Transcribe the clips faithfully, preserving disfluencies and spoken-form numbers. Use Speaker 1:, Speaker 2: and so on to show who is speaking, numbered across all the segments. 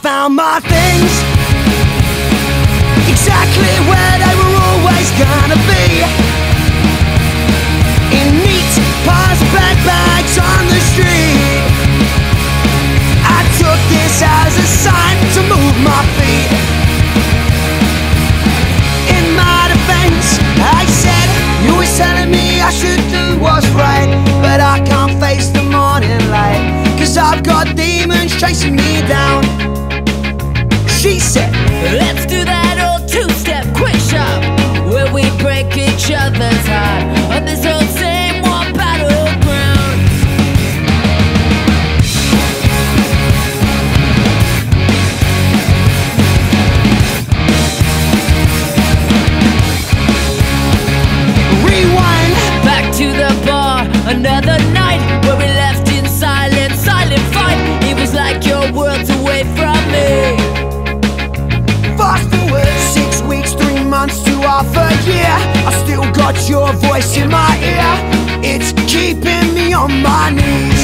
Speaker 1: found my things exactly where they were always gonna be, in neat plastic bags on the street. I took this as a sign to move my feet. In my defense, I said, you was telling me I should do what's right, but I can't face the morning light, 'cause I've got demons chasing me down. She said,
Speaker 2: let's do that old two-step quick shot, where we break each other's heart on this old same war battleground.
Speaker 1: Rewind
Speaker 2: back to the bar, another night where we left in silent, silent fight. It was like your world's away from me.
Speaker 1: Fast forward six weeks, three months to half a year, I still got your voice in my ear. It's keeping me on my knees.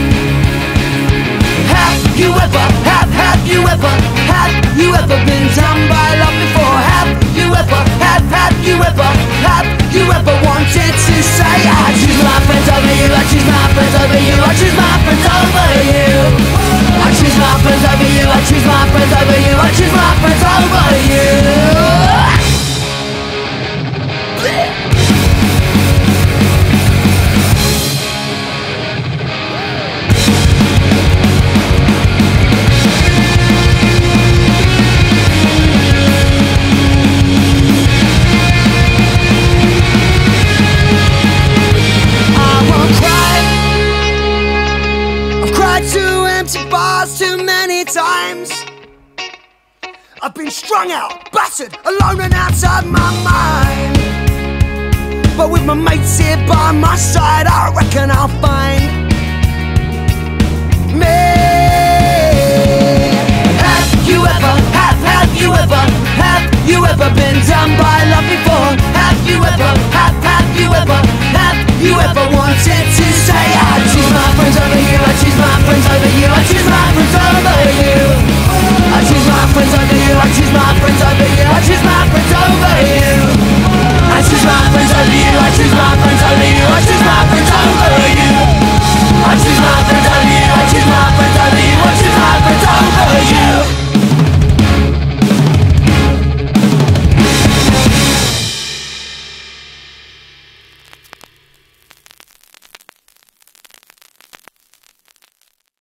Speaker 1: Have you ever, have, have you ever, have you ever been done by love before? Have you ever, have, have you ever, have you ever wanted to say, I choose my friends over you, I choose my friends over you, I choose my friends over you, I choose my friends over you, I choose my friends over you, I choose my friends over you. Two empty bars too many times. I've been strung out, battered, alone and outside my mind. But with my mates here by my side, I reckon I'll find me. Have you ever, have, have you ever, have you ever been done by love before? Have you ever, have, have